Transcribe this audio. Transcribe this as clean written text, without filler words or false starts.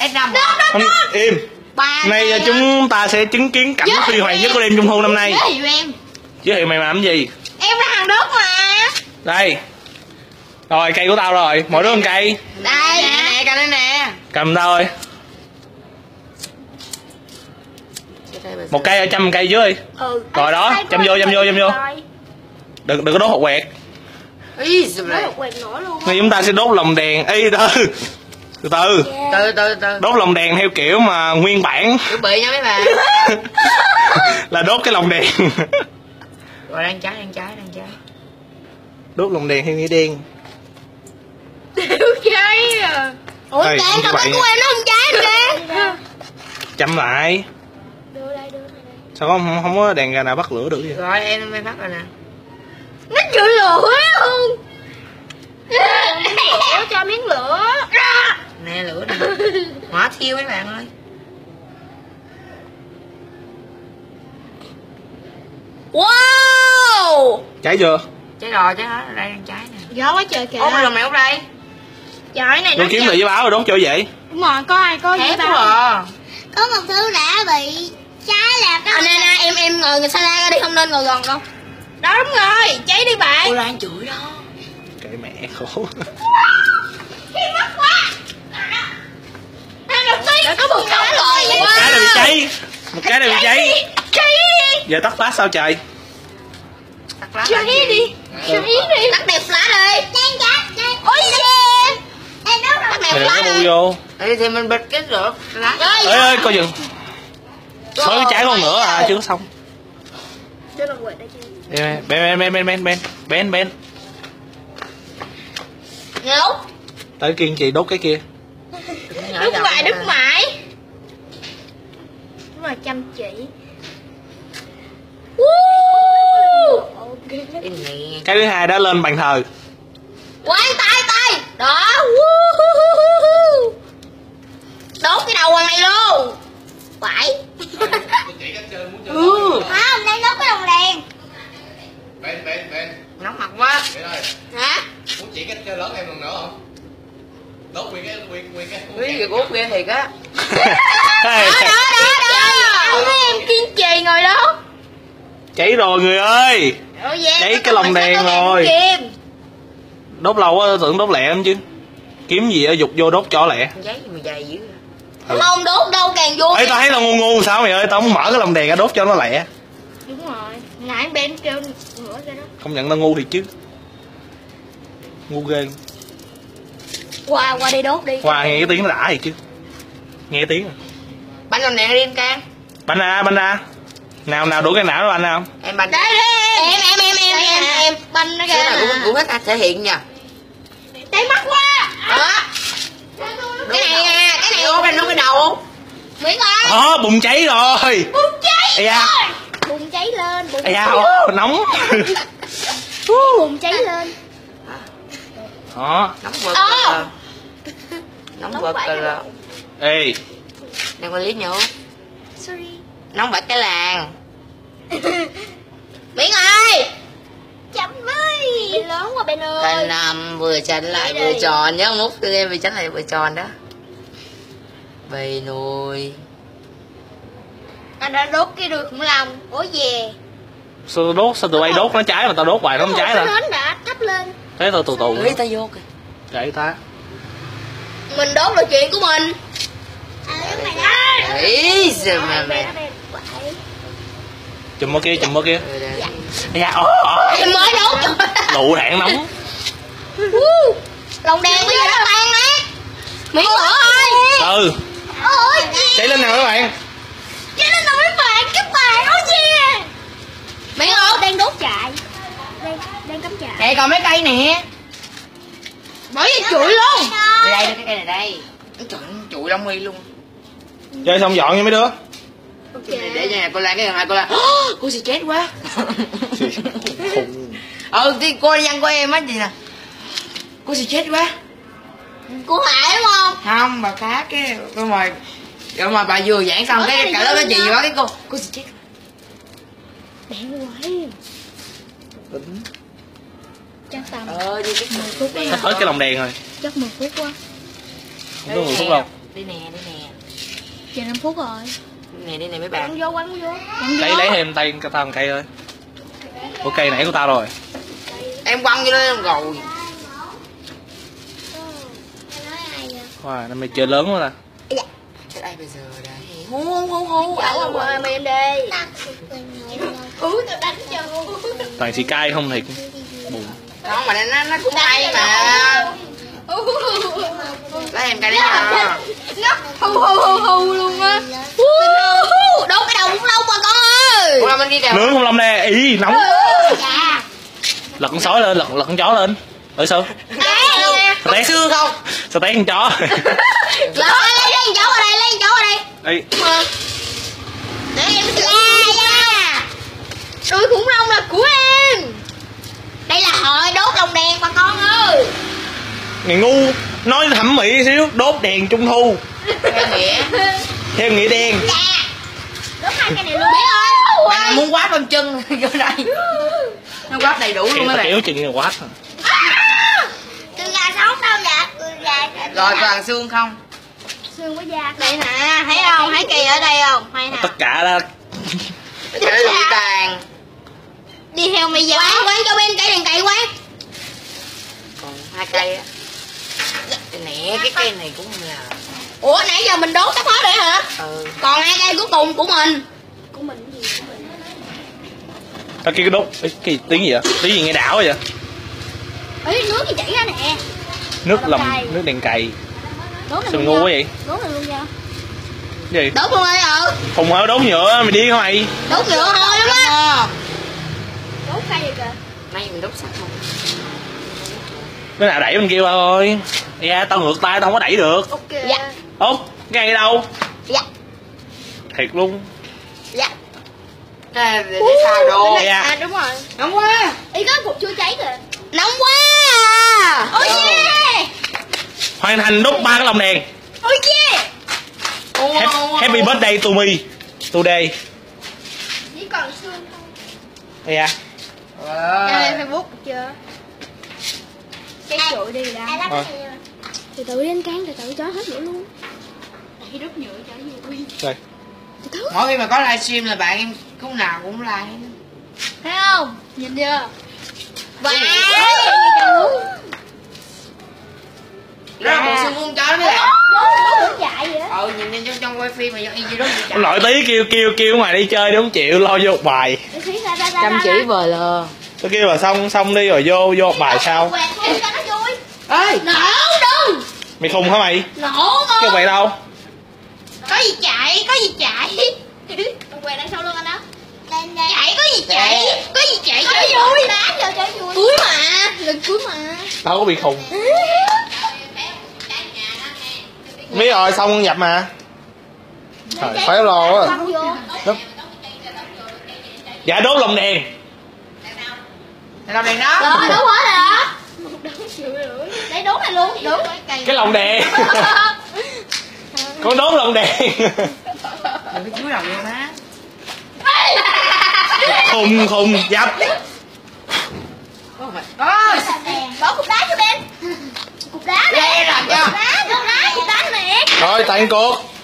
S5 im. Nay chúng ta sẽ chứng kiến cảnh huy hoàng nhất của đêm Trung thu năm nay. Giới thiệu em. Giới thiệu mày làm gì? Em là thằng Đức mà. Đây. Rồi cây của tao rồi, mỗi đứa một cây. Đây nè, cầm đây nè. Cầm tao ơi. Một cây ở chăm cây dưới. Rồi đó, chăm vô. Đừng có đốt hột quẹt. Ý giùm này. Nên chúng ta sẽ đốt lồng đèn. Ê từ từ. Đốt lồng đèn theo kiểu mà nguyên bản. Chuẩn bị nha mấy bạn. Là đốt cái lồng đèn. Rồi đang cháy. Đốt lồng đèn theo nghĩa đen. cháy à. Ủa Ê, Trang, tao của em nó không cháy được Trang. Chăm lại. Đưa đây. Sao không có đèn gà nào bắt lửa được vậy? Rồi em mới bắt rồi nè. Nó chịu lửa không? Lửa cho miếng lửa. Nè lửa nè. Hỏa thiêu mấy bạn ơi. Wow. Cháy chưa? Cháy rồi, cháy hết. Đây đang cháy nè. Gió quá trời kìa. Ủa rồi mày út đây. Trời này Nó nó kiếm tờ giấy báo rồi đốt cho vậy? Đúng rồi, có ai có giấy báo. Có một thứ đã bị cháy là cái Nè, em ngồi người xa ra đi, không nên ngồi gần không? Đó đúng rồi, cháy đi bạn. Cô Lan chửi đó. Kệ mẹ khổ. Khi mất quá. Đầu tiên có một cái rồi. Một cái là bị cháy. Một cái là bị cháy. Cháy đi. Giờ tắt flash sao trời? Tắt lá. Cháy đi. Tắt đèn flash đi. Trang cháy. Ôi yeah. Em đó Tắt đèn Mày đừng có flash bu đi. vô. Ê thì mình bịt cái lửa lá. Ê coi dừng. Mới cháy con nữa à, chưa có xong. Đưa đồng quẹt đây chị. Ben. Ngấu. Tới kiên trì đốt cái kia. Đứt mãi. Đúng rồi, chăm chỉ. Cái này. Cái thứ hai đã lên bàn thờ. Quay tay. Đó. Đốt cái đầu quần này luôn. Phải. Không, đang đốt cái đồng đèn. Ben Nóng mặt quá. Hả? muốn chỉ cách chơi lớn em lần nữa không? Đốt nguyên cái Quý việc út ghê thiệt á. Đó. Không thấy em kiên trì ngồi đó. Cháy rồi người ơi. Cháy cái lồng đèn rồi. Đốt lâu á, tưởng đốt lẹ lắm chứ. Kiếm gì ở dục vô đốt cho lẹ. Giấy gì mà dày dữ. Không đốt đâu càng vui. Ê tao thấy tao ngu sao mày ơi, tao muốn mở cái lồng đèn ra đốt cho nó lẹ. Đúng rồi, nãy bên kêu nữa ra đó. Không nhận tao ngu thiệt chứ. Ngu ghê. Qua đi đốt đi. Qua nghe cái tiếng nó đã thiệt chứ. Nghe tiếng. Bánh lồng đèn đi em Can. Banh ra. Nào đuổi cái não đó anh không? Em bánh. Đây em banh nó Cái ra. nào cũng hết thể hiện nha. Cháy mắt quá. Đó. Cái này út anh nấu cái đầu không? Miễn ơi. Bùng cháy rồi. Bùng cháy. Ây da. Bùng cháy lên. Ây da, nóng. Bùng cháy lên. Đó. Nóng vật rồi. Nóng vật rồi. Ê. Đang có lý nhổ. Sorry. Nóng vật cái làng. Miễn ơi. Chậm với. Bên lớn quá bên ơi. Thành nằm vừa chánh lại vừa tròn nhá, mút cho em vừa chánh lại vừa tròn đó. Bầy nồi. Anh đã đốt cái đuôi khủng long. Ủa về. Sao tụi bay đốt nó cháy mà tao đốt hoài nó không cháy Nó hả? nến đã thắp lên. Thế tao tù Nghĩ ta vô kìa. Kệ ta. Mình đốt là chuyện của mình. Ý giời mẹ. Chùm ở kia. Ây da, Em mới đốt. lụ đạn nóng. Lồng đèn bây giờ nó tan nát. Miễn lửa ơi. Ôi Cháy lên nào các bạn. cháy lên nào các bạn ôi gì. Miễn ơi. Đang đốt chạy. Đang cắm chạy. Đây còn mấy cây nè. Bỏ vô chuỗi luôn. Đây cái cây này đây. Trời ơi, chuỗi lông mi luôn. Chơi xong dọn nha mấy đứa. Để cho nhà cô Lan cái hai cô Lan. Cô sẽ chết quá. Thì cô văn của em á gì nè. Cô sẽ chết quá. Cô Hải đúng không? Không, bà khác cái rồi mà bà vừa giảng xong cái cả lớp nó gì quá cái cô sẽ chết. Đèn quay. Chắc tầm Đi cái 10 phút quá. Hết cái lồng đèn rồi. Chắc 10 phút quá. Không có 10 phút đâu. Đi nè. Chờ 5 phút rồi. Đi nè mấy bạn. Vô quăng vô. Lấy thêm tay tao một cây thôi. Ủa cây nãy của tao rồi. Em quăng vô đây rồi. Wow, năm mày chơi lớn quá nè. Cái đây bây giờ đây. Hú. Ở ngoài em đi. Tao Tao đánh cho. Toàn xì cay không thiệt. Buồn. Không mà nó cũng hay mà. Lấy em cây đấy nha. Nó hù luôn á. Đốt cái đầu cũng lâu mà con ơi. Ủa bên kia kìa. Nướng không lâm nè. Ý nóng. Dạ. Lật con sói lên, lật con chó lên. Ở sao? Té xương không? Sao té con chó? Lấy con chó vào đây, lấy con chó vào đây. Đây. Để em đuôi khủng long là của em. Đây là hội đốt lồng đèn bà con ơi. Mày ngu. Nói thẩm mỹ xíu. Đốt đèn trung thu. Theo nghĩa đen. Đốt hai cái này luôn biết ơi. Bạn muốn quát con chân vô đây. Nó quát đầy đủ luôn mấy bạn. Kéo chừng là quát. Con gà sống đâu vậy? Con gà. Rồi còn xương không? Xương với da. Đây nè, thấy không? Thấy cây ở đây không? Hay nè. Tất cả là Cái lụi tàn. Đi theo mày giờ. Quán cho bên cây đèn cày quán. Còn 2 cây á. Cái nè, cái cây này cũng là. Ủa nãy giờ mình đốt cái hết rồi hả? Ừ. Còn 2 cây cuối cùng của mình. cái đốt cái tiếng gì vậy? Tiếng gì nghe đảo vậy? Ê, nước gì chảy ra nè. Nước nước đèn cày. Đốt này Sao luôn ngu nha. quá vậy? Đốt này luôn nha. Cái gì? Đốt luôn ơi Không phải đốt nhựa, mày điên hả mày? Đốt nhựa thôi lắm á. Đốt cây vậy kìa. Nay mình đốt sắt không? Cái nào đẩy bên kia qua thôi. Dạ, tao ngược tay tao không có đẩy được. Ok. Dạ. Ố, cái này đâu? Dạ. Thiệt luôn. Dạ. Để xào đồ. Dạ. À đúng rồi. Nóng quá. Ý có cục chưa cháy kìa. Nóng quá à. Ôi yeah. Hoàn thành đốt 3 cái lồng đèn. Ôi yeah. Happy birthday to me. Today. Chỉ còn xương không? Dạ. Đây Facebook được chưa? Cái chuỗi đi ra. Rồi. Từ từ đi anh Cán, từ từ cho hết nữa luôn. Tại đốt nhựa cho gì đi. Đây. Mỗi khi mà có livestream là bạn em lúc nào cũng like. Thấy không? Nhìn chưa? Wow. Đó là bộ xương con chó đó mấy bạn. Đốt dại vậy đó. Nhìn trong quay phim mà do y gì đó bị chặt. Nội tí kêu ngoài đi chơi đi không chịu lo vô một bài. Chăm chỉ vời lờ. Tôi kêu là xong đi rồi vô một bài sao? Quẹt luôn cho nó vui. Ê, Nổ đừng. Mày khùng hả mày? Nổ Kêu mày đâu? Có gì chạy, có gì chạy. Quẹt đằng sau luôn anh đó. Chạy có gì chạy, có gì chạy cho vui. Đá vô cho vui. Cuối mà, lần cuối mà. Tao có bị khùng. Biết rồi, xong con nhập mà. Trời, phải lo quá. Dạ đốt lồng đèn. làm đèn đó. Rồi đốt hết rồi đó. Đây đốt này luôn, đốt Cái lồng đèn. Con đốt lồng đèn. Đừng có chúi đầu luôn á. Khùng dập. Bỏ cục đá cho bên. Cục đá Đây làm cho. Cục đá nè. Rồi tàn cuộc.